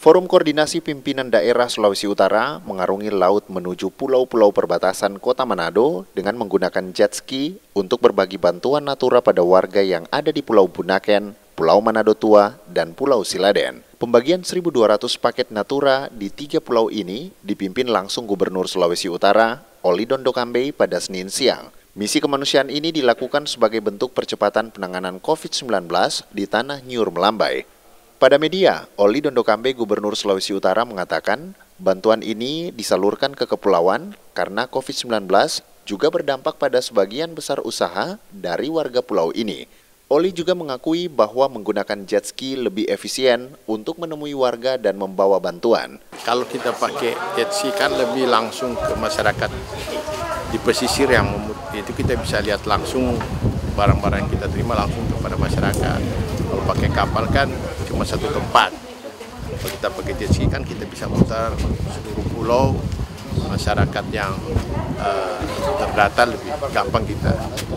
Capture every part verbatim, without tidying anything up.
Forum Koordinasi Pimpinan Daerah Sulawesi Utara mengarungi laut menuju pulau-pulau perbatasan Kota Manado dengan menggunakan jet ski untuk berbagi bantuan natura pada warga yang ada di Pulau Bunaken, Pulau Manado Tua, dan Pulau Siladen. Pembagian seribu dua ratus paket natura di tiga pulau ini dipimpin langsung Gubernur Sulawesi Utara, Oli Dondokambe, pada Senin siang. Misi kemanusiaan ini dilakukan sebagai bentuk percepatan penanganan covid sembilan belas di tanah Nyur Melambai. Pada media, Oli Dondokambe, Gubernur Sulawesi Utara, mengatakan bantuan ini disalurkan ke kepulauan karena covid sembilan belas juga berdampak pada sebagian besar usaha dari warga pulau ini. Oli juga mengakui bahwa menggunakan jet ski lebih efisien untuk menemui warga dan membawa bantuan. Kalau kita pakai jet ski kan lebih langsung ke masyarakat di pesisir yang itu kita bisa lihat langsung barang-barang yang kita terima langsung kepada masyarakat. Kalau pakai kapal kan cuma satu tempat. Kalau kita pakai jet ski kan kita bisa mutar seluruh pulau, masyarakat yang uh, terdata lebih gampang kita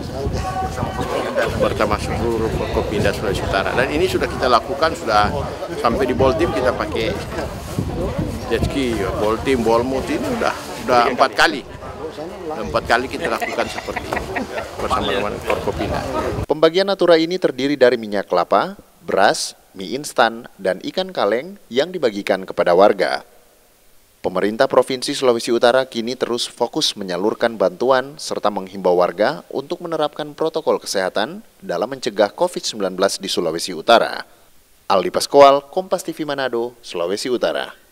bersama seluruh Forkopimda Sulawesi Utara. Dan ini sudah kita lakukan, sudah sampai di Boltim kita pakai jet ski, Boltim, Bolmut ini sudah sudah empat kali. Empat kali kita lakukan seperti ini bersama dengan Forkopimda. Pembagian natura ini terdiri dari minyak kelapa, beras, mie instan, dan ikan kaleng yang dibagikan kepada warga. Pemerintah Provinsi Sulawesi Utara kini terus fokus menyalurkan bantuan serta menghimbau warga untuk menerapkan protokol kesehatan dalam mencegah covid sembilan belas di Sulawesi Utara. Aldi Pascoal, Kompas T V Manado, Sulawesi Utara.